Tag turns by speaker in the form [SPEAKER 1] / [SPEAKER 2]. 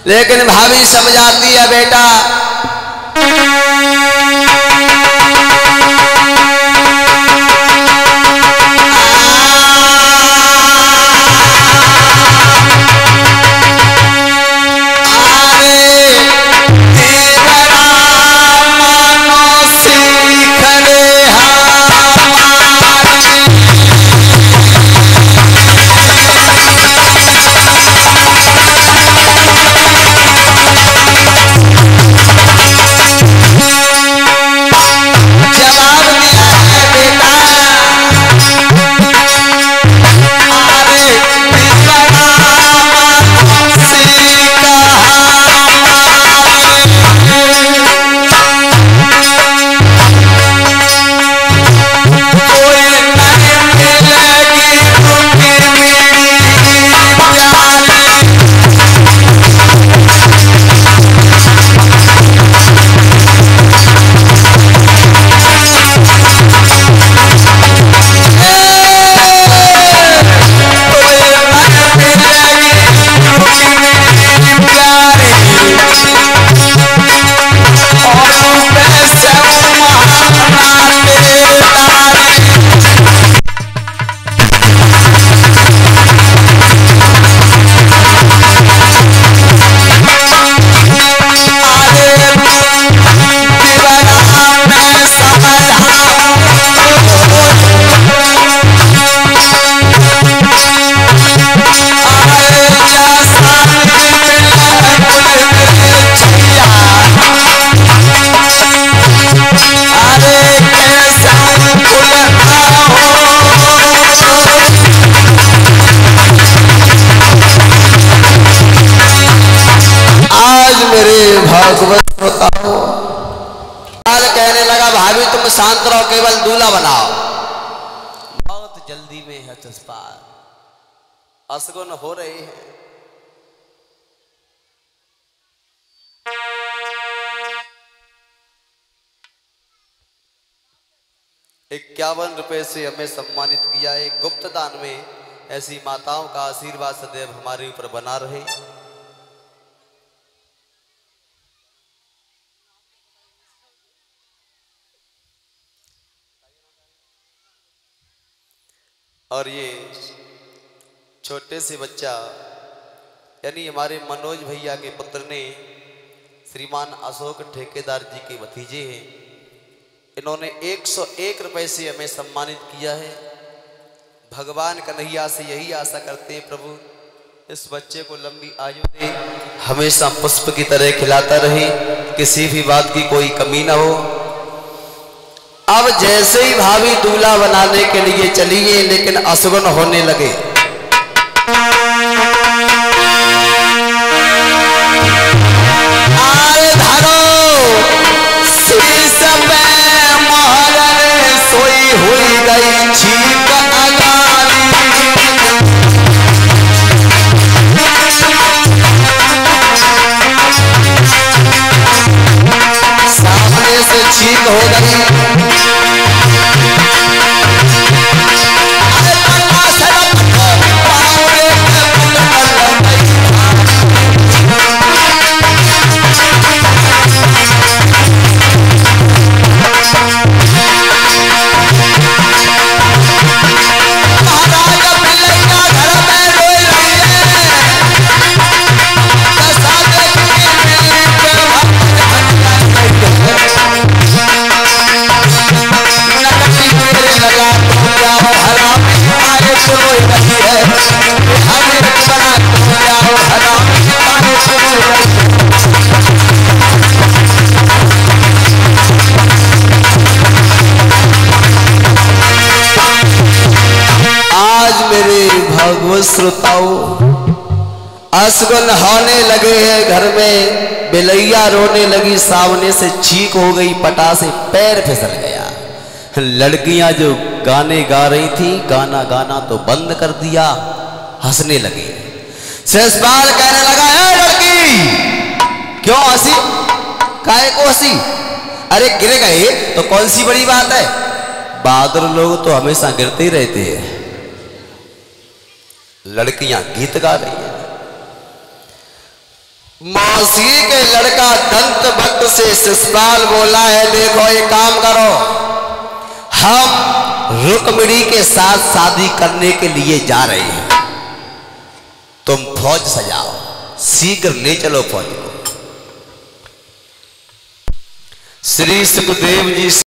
[SPEAKER 1] लेकिन भाभी समझाती है बेटा कहने लगा भाभी तुम शांत रहो केवल दूल्हा बनाओ। बहुत जल्दी में है जज्बात असगुन हो रहे हैं। 51 रुपए से हमें सम्मानित किया है। गुप्त दान में ऐसी माताओं का आशीर्वाद सदैव हमारे ऊपर बना रहे। और ये छोटे से बच्चा यानी हमारे मनोज भैया के पुत्र ने श्रीमान अशोक ठेकेदार जी के भतीजे हैं। इन्होंने 101 रुपए से हमें सम्मानित किया है। भगवान कन्हैया से यही आशा करते हैं प्रभु इस बच्चे को लंबी आयु दे, हमेशा पुष्प की तरह खिलाता रहे, किसी भी बात की कोई कमी ना हो। अब जैसे ही भाभी दूल्हा बनाने के लिए चली गई लेकिन असगुन होने लगे। आए धरो शीश पे मोहर सोई हुई गई छीक अगारी। सामने से छीक हो गई। श्रोताओं असगुन होने लगे हैं घर में। बिलैया रोने लगी, सामने से चीख हो गई, पटा से पैर फिसल गया। लड़कियां जो गाने गा रही थी गाना गाना तो बंद कर दिया, हंसने लगी। शेषपाल कहने लगा ए लड़की क्यों हंसी, काहे को हंसी? अरे गिर गए तो कौन सी बड़ी बात है, बहादुर लोग तो हमेशा गिरते ही रहते हैं। लड़कियां गीत गा रही हैं।
[SPEAKER 2] मौसी के लड़का दंत भक्त से ससुराल बोला है, देखो एक काम करो, हम रुक्मिणी के साथ शादी करने के लिए जा रहे हैं, तुम फौज सजाओ, शीघ्र ले चलो फौज को। श्री सुखदेव जी